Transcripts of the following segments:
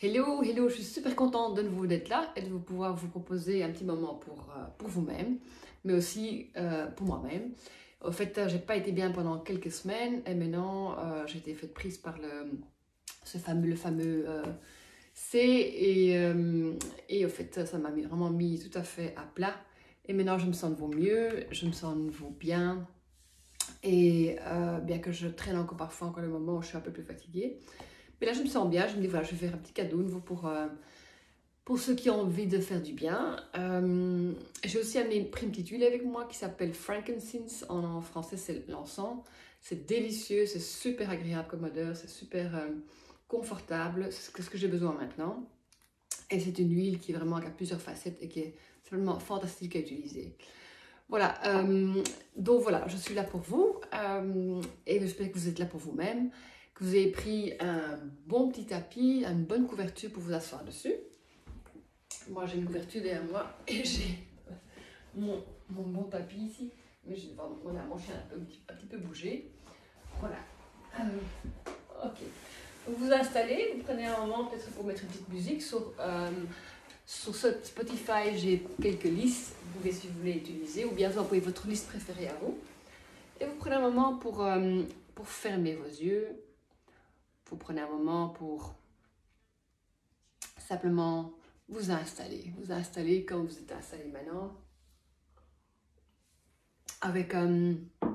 Hello, hello, je suis super contente de nouveau d'être là et de pouvoir vous proposer un petit moment pour vous-même, mais aussi pour moi-même. Au fait, j'ai pas été bien pendant quelques semaines et maintenant j'ai été faite prise par le fameux C et au fait, ça m'a vraiment mis tout à fait à plat. Et maintenant, je me sens de nouveau mieux, je me sens de nouveau bien. Et bien que je traîne encore parfois, encore le moment où je suis un peu plus fatiguée. Mais là, je me sens bien. Je me dis, voilà, je vais faire un petit cadeau nouveau pour ceux qui ont envie de faire du bien. J'ai aussi pris une petite huile avec moi qui s'appelle Frankincense. En français, c'est l'encens. C'est délicieux, c'est super agréable comme odeur, c'est super confortable. C'est ce que j'ai besoin maintenant. Et c'est une huile qui vraiment a plusieurs facettes et qui est vraiment fantastique à utiliser. Voilà, donc voilà, je suis là pour vous et j'espère que vous êtes là pour vous-même, que vous avez pris un bon petit tapis, une bonne couverture pour vous asseoir dessus. Moi j'ai une couverture derrière moi et j'ai mon bon tapis ici, mais voilà, mon chien a un petit peu bougé. Voilà, ok. Vous vous installez, vous prenez un moment peut-être pour mettre une petite musique sur Spotify, j'ai quelques listes, vous pouvez si vous voulez utiliser, ou bien vous envoyez votre liste préférée à vous. Et vous prenez un moment pour fermer vos yeux. Vous prenez un moment pour simplement vous installer comme vous êtes installé maintenant. Avec un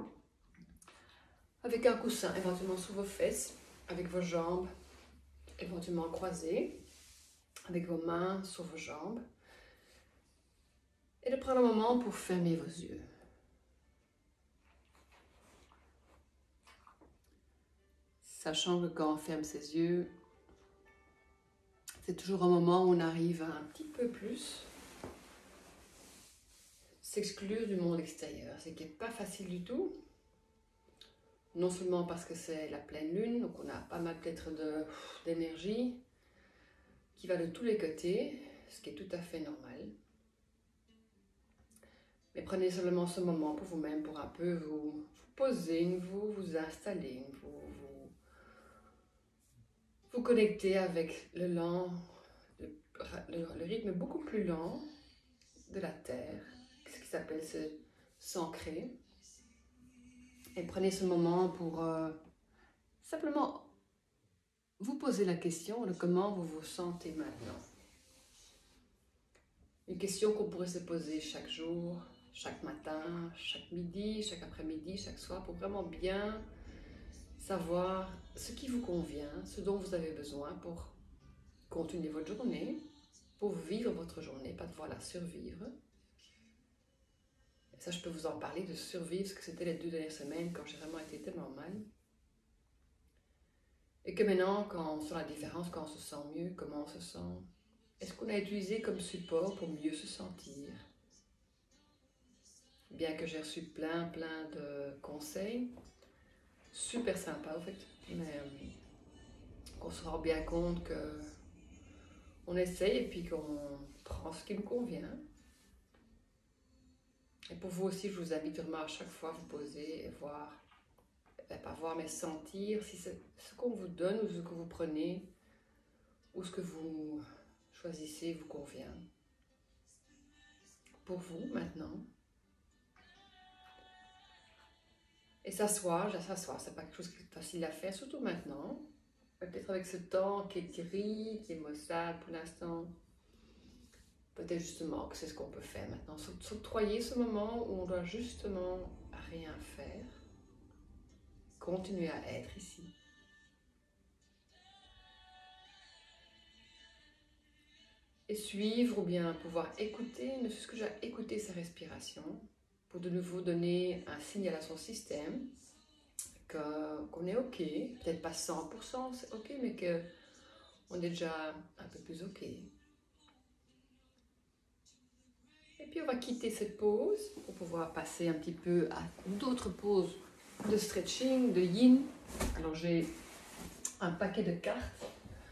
coussin éventuellement sous vos fesses, avec vos jambes éventuellement croisées, avec vos mains sur vos jambes. Et de prendre un moment pour fermer vos yeux. Sachant que quand on ferme ses yeux, c'est toujours un moment où on arrive à un petit peu plus s'exclure du monde extérieur. C'est qui n'est pas facile du tout. Non seulement parce que c'est la pleine lune, donc on a pas mal peut-être d'énergie qui va de tous les côtés, ce qui est tout à fait normal. Mais prenez seulement ce moment pour vous-même, pour un peu vous poser, vous installer, vous connecter avec le rythme beaucoup plus lent de la Terre, ce qui s'appelle s'ancrer. Et prenez ce moment pour simplement vous poser la question de comment vous vous sentez maintenant. Une question qu'on pourrait se poser chaque jour, chaque matin, chaque midi, chaque après-midi, chaque soir, pour vraiment bien savoir ce qui vous convient, ce dont vous avez besoin pour continuer votre journée, pour vivre votre journée, pas devoir la survivre. Et ça, je peux vous en parler de survivre, ce que c'était les 2 dernières semaines quand j'ai vraiment été tellement mal. Et que maintenant, quand on sent la différence, quand on se sent mieux, comment on se sent, est-ce qu'on a utilisé comme support pour mieux se sentir? Bien que j'ai reçu plein de conseils, super sympa en fait, mais qu'on se rend bien compte que on essaye et puis qu'on prend ce qui nous convient. Et pour vous aussi, je vous invite vraiment à chaque fois à vous poser et voir, pas voir mais sentir si ce qu'on vous donne ou ce que vous prenez ou ce que vous choisissez vous convient. Pour vous maintenant. Et s'asseoir, c'est pas quelque chose qui est facile à faire, surtout maintenant. Peut-être avec ce temps qui est gris, qui est maussade pour l'instant. Peut-être justement que c'est ce qu'on peut faire maintenant. S'octroyer ce moment où on doit justement rien faire. Continuer à être ici. Et suivre ou bien pouvoir écouter, ne fût-ce que déjà écouter sa respiration. Pour de nouveau donner un signal à son système qu'on est ok. Peut-être pas 100% c'est ok, mais qu'on est déjà un peu plus ok. Et puis on va quitter cette pause pour pouvoir passer un petit peu à d'autres pauses de stretching, de yin. Alors j'ai un paquet de cartes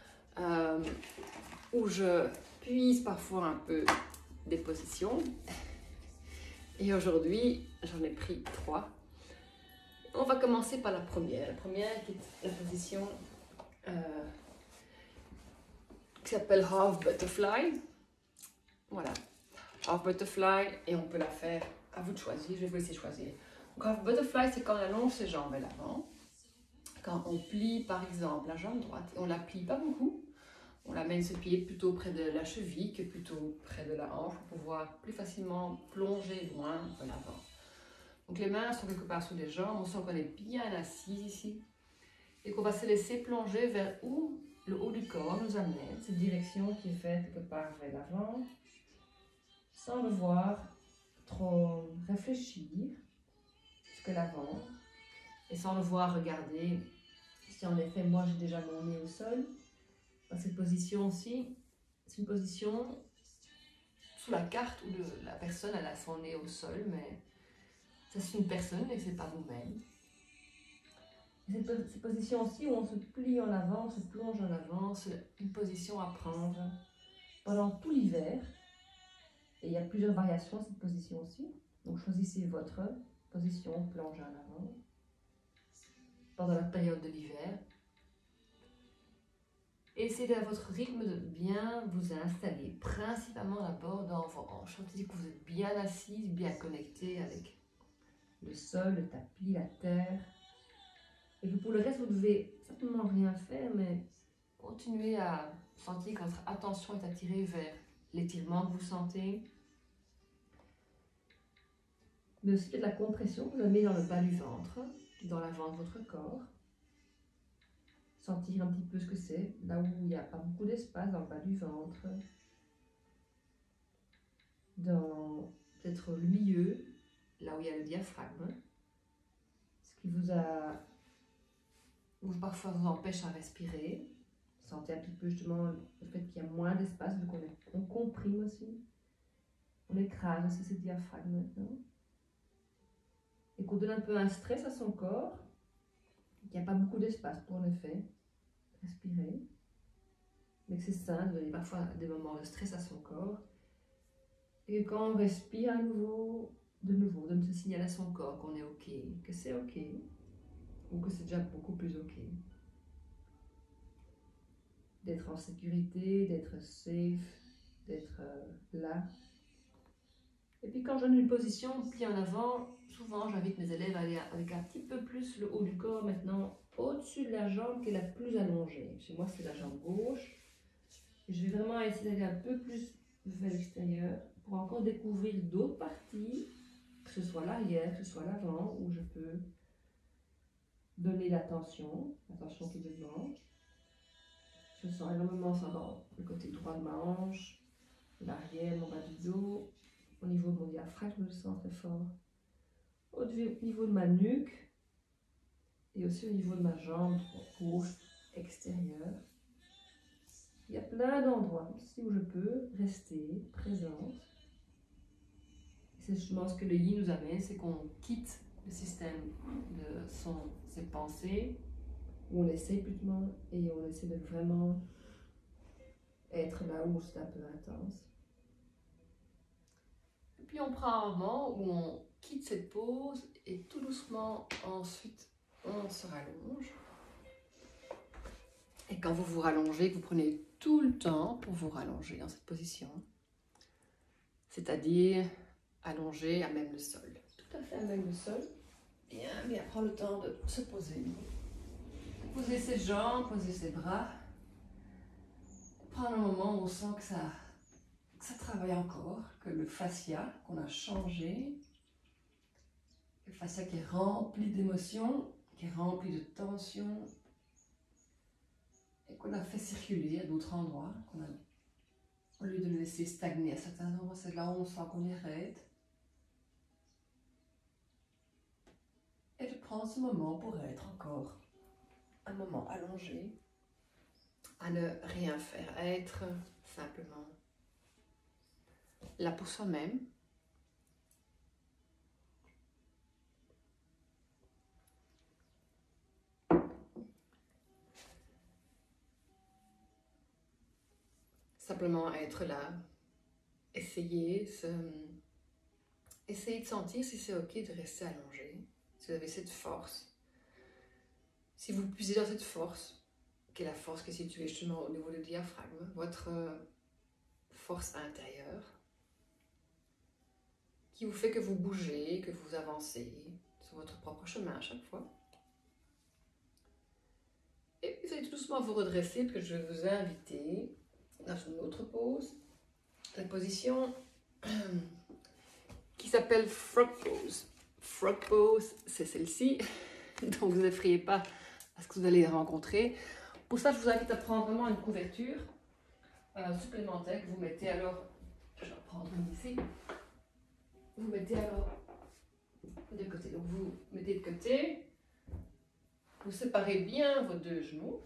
où je puise parfois un peu des positions. Et aujourd'hui, j'en ai pris 3. On va commencer par la première. La première qui est la position qui s'appelle Half Butterfly. Voilà, Half Butterfly, et on peut la faire, à vous de choisir, je vais vous laisser choisir. Donc Half Butterfly, c'est quand on allonge ses jambes vers l'avant, quand on plie par exemple la jambe droite, et on la plie pas beaucoup, on la mène ce pied plutôt près de la cheville que plutôt près de la hanche pour pouvoir plus facilement plonger loin vers l'avant. Donc les mains sont quelque part sous les jambes, on sent qu'on est bien assis ici, et qu'on va se laisser plonger vers où le haut du corps nous amène, cette direction qui est faite quelque part vers l'avant, sans devoir trop réfléchir jusqu'à l'avant, et sans devoir regarder si en effet moi j'ai déjà mon nez au sol. Dans cette position-ci, c'est une position sous la carte où la personne elle a son nez au sol, mais ça c'est une personne et c'est pas vous-même. Cette position-ci où on se plie en avant, on se plonge en avant, c'est une position à prendre pendant tout l'hiver. Et il y a plusieurs variations de cette position-ci. Donc choisissez votre position plonge en avant pendant la période de l'hiver. Essayez à votre rythme de bien vous installer, principalement d'abord dans vos hanches. Sentez que vous êtes bien assise, bien connecté avec le sol, le tapis, la terre. Et que pour le reste, vous devez simplement rien faire, mais continuez à sentir que votre attention est attirée vers l'étirement que vous sentez. Mais aussi de la compression que vous mettez dans le bas du ventre, dans l'avant de votre corps. Sentir un petit peu ce que c'est, là où il n'y a pas beaucoup d'espace, dans le bas du ventre. Dans peut-être le milieu, là où il y a le diaphragme. Ce qui parfois vous empêche à respirer. Sentez un petit peu justement le fait qu'il y a moins d'espace, vu qu'on comprime aussi. On écrase aussi ce diaphragme maintenant. Et qu'on donne un peu un stress à son corps. Il n'y a pas beaucoup d'espace pour en effet respirer. Mais que c'est sain de donner parfois des moments de stress à son corps. Et quand on respire à nouveau, donne ce signal à son corps qu'on est OK, que c'est OK, ou que c'est déjà beaucoup plus OK. D'être en sécurité, d'être safe, d'être là. Et puis quand je donne une position, plie en avant, souvent j'invite mes élèves à aller avec un petit peu plus le haut du corps maintenant, au-dessus de la jambe qui est la plus allongée. Chez moi c'est la jambe gauche. Et je vais vraiment essayer d'aller un peu plus vers l'extérieur pour encore découvrir d'autres parties, que ce soit l'arrière, que ce soit l'avant, où je peux donner l'attention qui me manque. Je sens énormément ça dans le côté droit de ma hanche, l'arrière, mon bas du dos, au niveau de mon diaphragme, je le sens très fort. Au niveau de ma nuque et aussi au niveau de ma jambe gauche extérieure. Il y a plein d'endroits ici où je peux rester présente. C'est justement ce que le yin nous amène, c'est qu'on quitte le système de ses pensées, où on essaie plutôt et on essaie de vraiment être là où c'est un peu intense. Et puis on prend un moment où on quitte cette pause et tout doucement ensuite on se rallonge. Et quand vous vous rallongez, vous prenez tout le temps pour vous rallonger dans cette position. C'est-à-dire allongé à même le sol. Tout à fait à même le sol. Bien prendre le temps de se poser. Poser ses jambes, poser ses bras. Prendre un moment où on sent que ça travaille encore, que le fascia qu'on a changé, le fascia qui est rempli d'émotions, qui est rempli de tensions, et qu'on a fait circuler à d'autres endroits, au lieu de le laisser stagner à certains endroits, c'est là où on sent qu'on est raide. Et de prendre ce moment pour être encore un moment allongé, à ne rien faire, à être simplement là pour soi-même. Simplement être là, essayer de sentir si c'est ok de rester allongé, si vous avez cette force. Si vous puisez dans cette force, qui est la force qui est située justement au niveau du diaphragme, votre force intérieure, qui vous fait que vous bougez, que vous avancez sur votre propre chemin à chaque fois. Et vous allez tout doucement vous redresser, parce que je vais vous inviter dans une autre pose, la position qui s'appelle Frog Pose. Frog Pose, c'est celle-ci, donc vous n'effrayez pas à ce que vous allez rencontrer. Pour ça, je vous invite à prendre vraiment une couverture supplémentaire que vous mettez alors, je vais prendre une ici, vous mettez alors de côté. Donc vous mettez de côté, vous séparez bien vos deux genoux,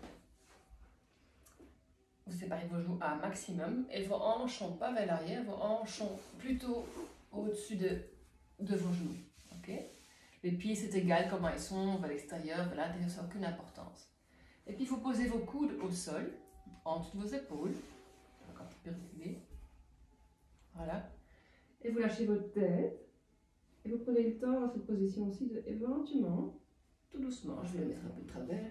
vous séparez vos genoux à un maximum et vos hanches sont pas vers l'arrière, vos hanches sont plutôt au-dessus de vos genoux. Okay? Les pieds c'est égal comment ils sont, vers l'extérieur, vers l'intérieur, ça n'a aucune importance. Et puis vous posez vos coudes au sol, en dessous de vos épaules, encore un petit peu reculé. Voilà. Et vous lâchez votre tête. Et vous prenez le temps dans cette position aussi de, éventuellement, tout doucement, je vais le mettre un peu de travers,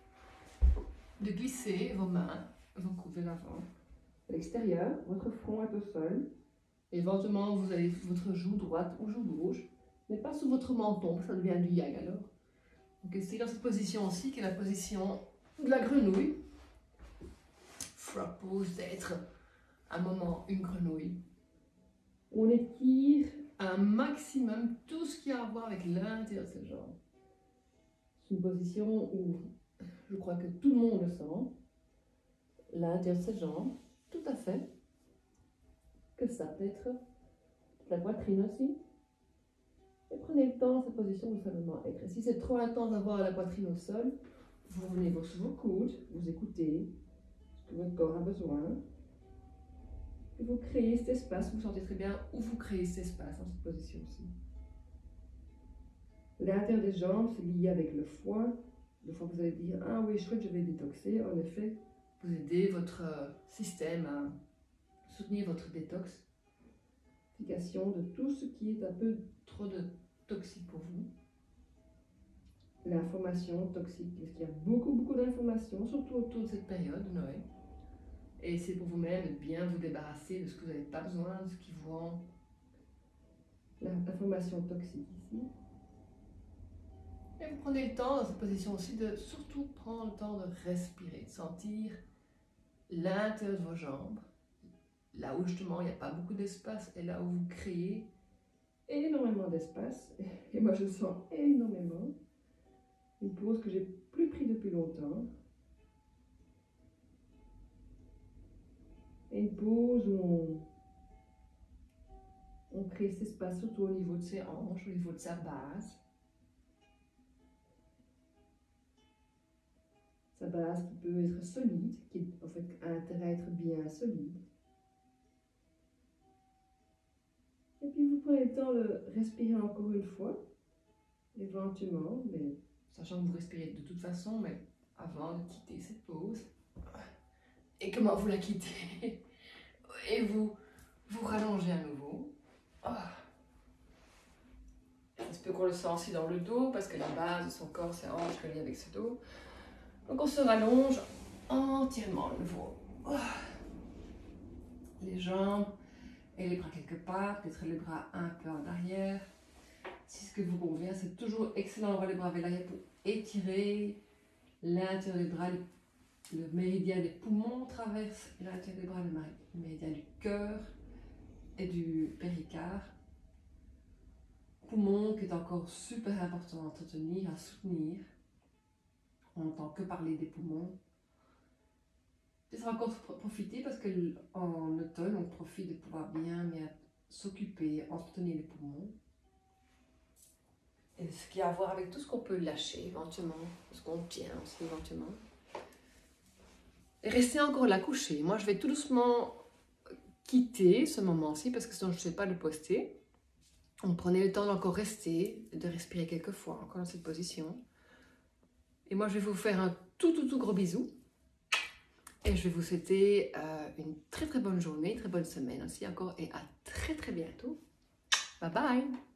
de glisser vos mains, vos coudes vers l'avant. À l'extérieur, votre front est au sol. Et éventuellement, vous avez votre joue droite ou joue gauche, mais pas sous votre menton, ça devient du yang alors. Donc essayez dans cette position aussi, qui est la position de la grenouille. Frog pose, d'être un moment une grenouille. On étire un maximum tout ce qui a à voir avec l'intérieur de ses jambes. C'est une position où je crois que tout le monde le sent. L'intérieur de ses jambes, tout à fait. Que ça peut être la poitrine aussi. Et prenez le temps dans cette position de simplement être. Et si c'est trop intense d'avoir la poitrine au sol, vous revenez sur vos coudes, vous écoutez ce que votre corps a besoin. Et vous créez cet espace, vous sentez très bien où vous créez cet espace dans cette position-ci. L'intérieur des jambes, c'est lié avec le foie. Le foie, vous allez dire, ah oui, je crois que je vais détoxer. En effet, vous aidez votre système à soutenir votre détoxification de tout ce qui est un peu trop de toxique pour vous. L'information toxique, parce qu'il y a beaucoup d'informations, surtout autour de cette période de Noël. Et c'est pour vous-même de bien vous débarrasser de ce que vous n'avez pas besoin, de ce qui vous rend l'information toxique ici. Et vous prenez le temps dans cette position aussi de surtout prendre le temps de respirer, de sentir l'intérieur de vos jambes, là où justement il n'y a pas beaucoup d'espace et là où vous créez énormément d'espace. Et moi je sens énormément. Une pause que j'ai plus pris depuis longtemps. Et une pause où on crée cet espace surtout au niveau de ses hanches, au niveau de sa base. Sa base qui peut être solide, qui en fait a intérêt à être bien solide. Et puis vous prenez le temps de respirer encore une fois, éventuellement, mais sachant que vous respirez de toute façon, mais avant de quitter cette pause. Et comment vous la quittez? Et vous rallongez à nouveau. Il se peut qu'on le sent aussi dans le dos, parce que la base de son corps, c'est hanche reliée avec ce dos. Donc on se rallonge entièrement à nouveau. Les jambes et les bras quelque part, peut-être les bras un peu en arrière. Si ce que vous convient, c'est toujours excellent d'avoir les bras vers l'arrière pour étirer l'intérieur des bras. Le méridien des poumons traverse l'intérieur des bras, le méridien du cœur et du péricarde. Poumon qui est encore super important à entretenir, à soutenir. On n'entend que parler des poumons. Et ça va encore profiter parce qu'en automne, on profite de pouvoir bien s'occuper, entretenir les poumons. Et ce qui a à voir avec tout ce qu'on peut lâcher éventuellement, ce qu'on tient aussi éventuellement. Et restez encore là couché. Moi, je vais tout doucement quitter ce moment-ci parce que sinon je ne sais pas le poster. On prenait le temps d'encore rester, de respirer quelques fois encore dans cette position. Et moi, je vais vous faire un tout gros bisou. Et je vais vous souhaiter une très bonne journée, très bonne semaine aussi encore. Et à très bientôt. Bye bye!